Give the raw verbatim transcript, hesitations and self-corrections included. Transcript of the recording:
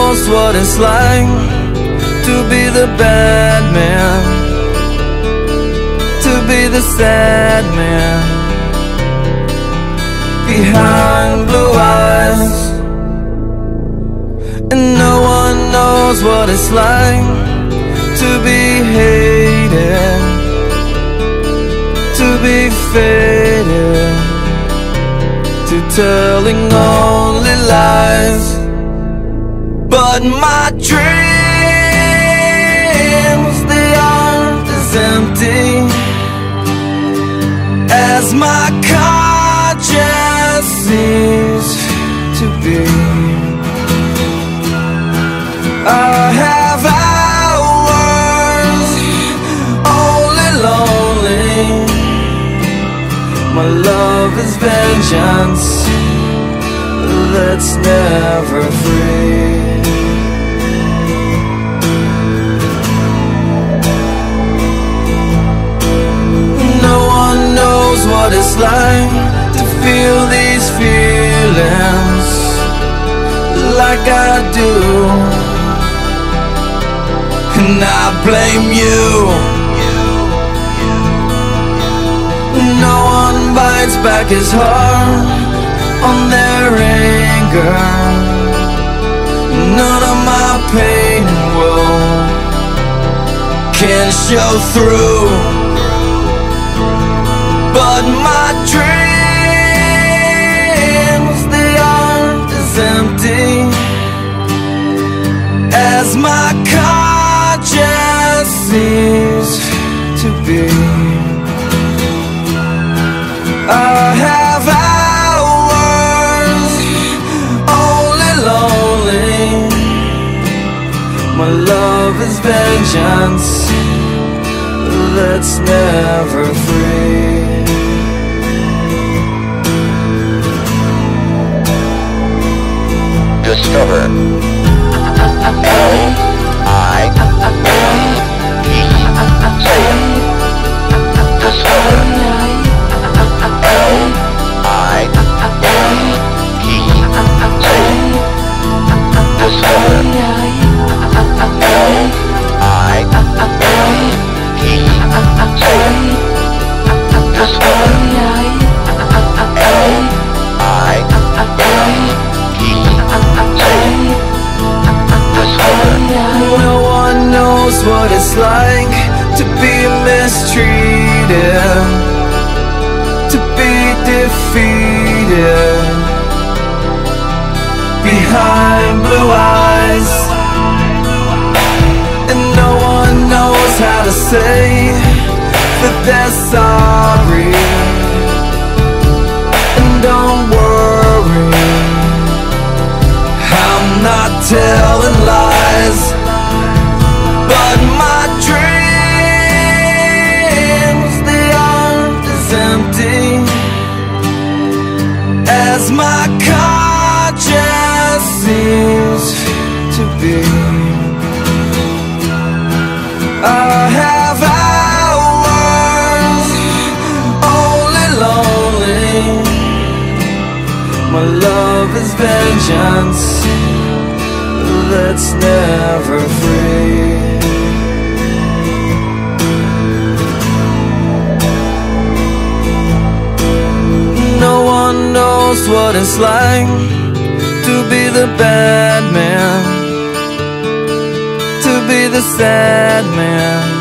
knows what it's like to be the bad man, to be the sad man behind blue eyes. And no one knows what it's like to be hated, to be faded, to telling only lies. But my dreams, they aren't as empty as my conscience seems to be. I have hours only lonely. My love is vengeance that's never free. No one knows what it's like to feel these feelings like I do, and I blame you. No one bites back his heart on their anger. None of my pain and woe can show through. But my dreams, they aren't as empty as my conscience seems to be. I have hours only lonely. My love is vengeance that's never free. Discover L I E. Say it. Discover L I E. Say it. Discover L I E. Say it. Discover L I E. No one knows what it's like to be mistreated, to be defeated behind blue eyes. And no one knows how to say that they're sorry. And don't worry, I'm not telling lies. But my dreams, they aren't as empty as my conscience seems to be. I have hours only lonely. My love is vengeance that's never free. No one knows what it's like to be the bad man, to be the sad man